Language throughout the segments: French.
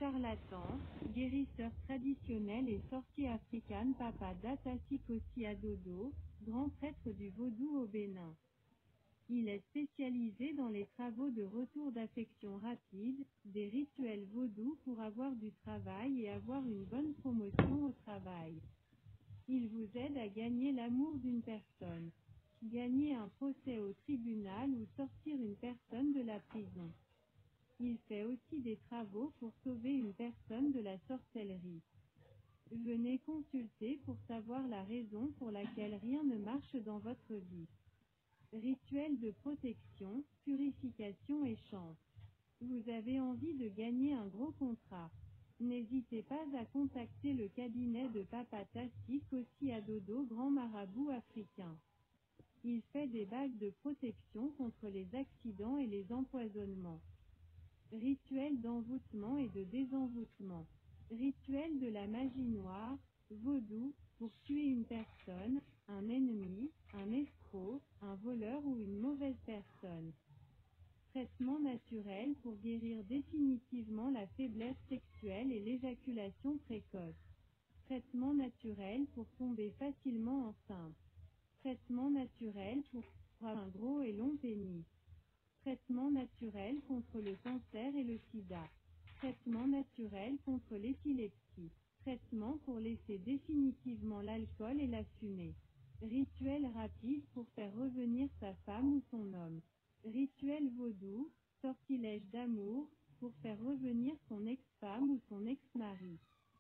Charlatan, guérisseur traditionnel et sorcier africain Papa Datassi Kossi Adodo, grand prêtre du vaudou au Bénin. Il est spécialisé dans les travaux de retour d'affection rapide, des rituels vaudous pour avoir du travail et avoir une bonne promotion au travail. Il vous aide à gagner l'amour d'une personne, gagner un procès au tribunal ou sortir une personne de la prison. Il fait aussi des travaux pour sauver une personne de la sorcellerie. Venez consulter pour savoir la raison pour laquelle rien ne marche dans votre vie. Rituel de protection, purification et chance. Vous avez envie de gagner un gros contrat. N'hésitez pas à contacter le cabinet de Papa Tassi Kossi Adodo, grand marabout africain. Il fait des bagues de protection contre les accidents et les empoisonnements. Rituel d'envoûtement et de désenvoûtement. Rituel de la magie noire, vaudou, pour tuer une personne, un ennemi, un escroc, un voleur ou une mauvaise personne. Traitement naturel pour guérir définitivement la faiblesse sexuelle et l'éjaculation précoce. Traitement naturel pour tomber facilement enceinte. Traitement naturel pour avoir un gros et long pénis. Traitement naturel contre le cancer et le sida. Traitement naturel contre l'épilepsie. Traitement pour laisser définitivement l'alcool et la fumée. Rituel rapide pour faire revenir sa femme ou son homme. Rituel vaudou, sortilège d'amour, pour faire revenir son ex-femme ou son ex-mari.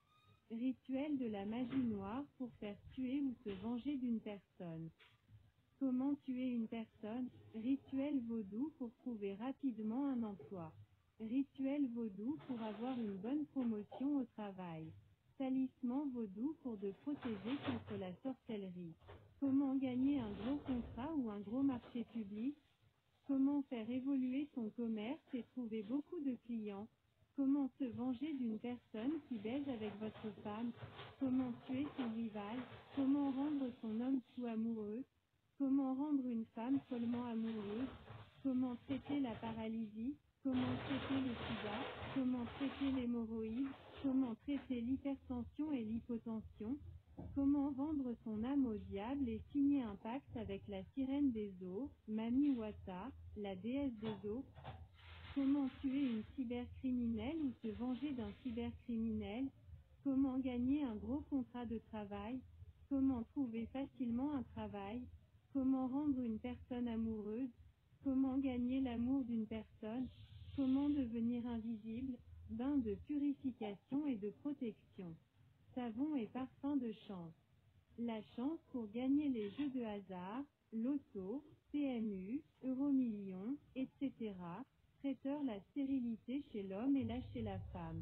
Rituel de la magie noire pour faire tuer ou se venger d'une personne. Comment tuer une personne? Rituel vaudou pour trouver rapidement un emploi. Rituel vaudou pour avoir une bonne promotion au travail. Salissement vaudou pour de protéger contre la sorcellerie. Comment gagner un gros contrat ou un gros marché public? Comment faire évoluer son commerce et trouver beaucoup de clients? Comment se venger d'une personne qui baise avec votre femme? Comment tuer son rival? Comment rendre son homme fou amoureux? Comment rendre une femme follement amoureuse? Comment traiter la paralysie? Comment traiter le sida? Comment traiter l'hémorroïde? Comment traiter l'hypertension et l'hypotension? Comment vendre son âme au diable et signer un pacte avec la sirène des eaux, Mami Wata, la déesse des eaux? Comment tuer une cybercriminelle ou se venger d'un cybercriminel? Comment gagner un gros contrat de travail? Comment trouver facilement un travail? Comment rendre une personne amoureuse? Comment gagner l'amour d'une personne? Comment devenir invisible? Bain de purification et de protection. Savon et parfum de chance. La chance pour gagner les jeux de hasard, loto, PMU, Euromillions, etc. Traiteur la stérilité chez l'homme et là chez la femme.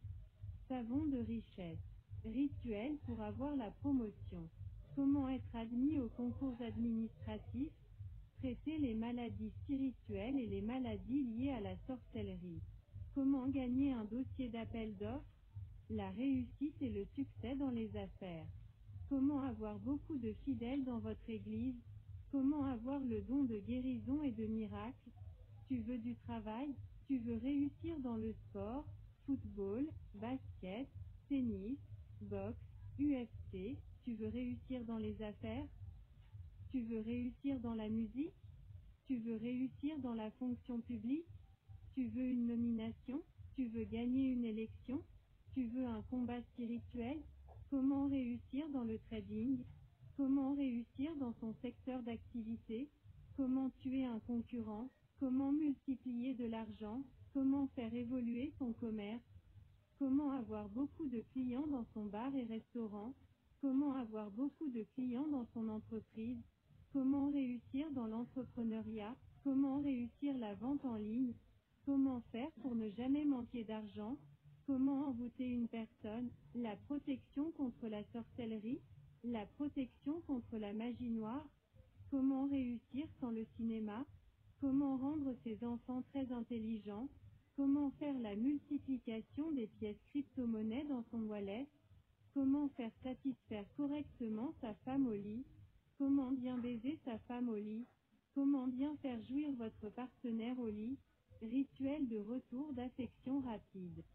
Savon de richesse. Rituel pour avoir la promotion. Comment être admis aux concours administratifs? Traiter les maladies spirituelles et les maladies liées à la sorcellerie. Comment gagner un dossier d'appel d'offres? La réussite et le succès dans les affaires. Comment avoir beaucoup de fidèles dans votre église? Comment avoir le don de guérison et de miracle? Tu veux du travail? Tu veux réussir dans le sport, football, basket, tennis, boxe, UFC? Tu veux réussir dans les affaires? Tu veux réussir dans la musique? Tu veux réussir dans la fonction publique? Tu veux une nomination? Tu veux gagner une élection? Tu veux un combat spirituel? Comment réussir dans le trading? Comment réussir dans son secteur d'activité? Comment tuer un concurrent? Comment multiplier de l'argent? Comment faire évoluer son commerce? Comment avoir beaucoup de clients dans son bar et restaurant? Comment avoir beaucoup de clients dans son entreprise? Comment réussir dans l'entrepreneuriat? Comment réussir la vente en ligne? Comment faire pour ne jamais manquer d'argent? Comment envoûter une personne? La protection contre la sorcellerie? La protection contre la magie noire? Comment réussir sans le cinéma? Comment rendre ses enfants très intelligents? Comment faire la multiplication des pièces crypto-monnaies dans son wallet? Comment faire satisfaire correctement sa femme au lit? Comment bien baiser sa femme au lit? Comment bien faire jouir votre partenaire au lit? Rituel de retour d'affection rapide.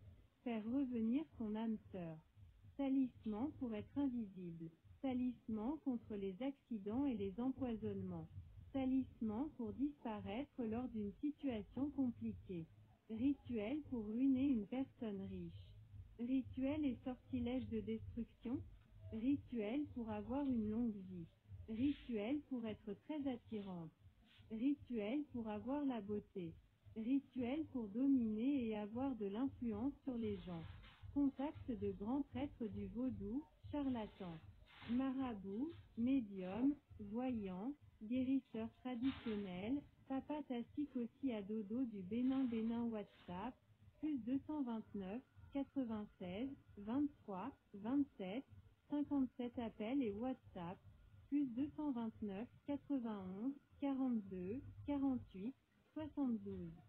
Faire revenir son âme sœur. Salissement pour être invisible. Salissement contre les accidents et les empoisonnements. Salissement pour disparaître lors d'une situation compliquée. Rituel pour ruiner une personne riche. Rituel et sortilège de destruction. Rituel pour avoir une longue vie. Rituel pour être très attirante. Rituel pour avoir la beauté. Rituel pour dominer et avoir de l'influence sur les gens. Contact de grands prêtres du vaudou, charlatans. Marabout, médium, voyant, guérisseur traditionnel, Papa Tassik aussi à dodo du Bénin WhatsApp, plus 229, 96, 23, 27, 57 appels et WhatsApp, plus 229, 91, 42, 48, 72.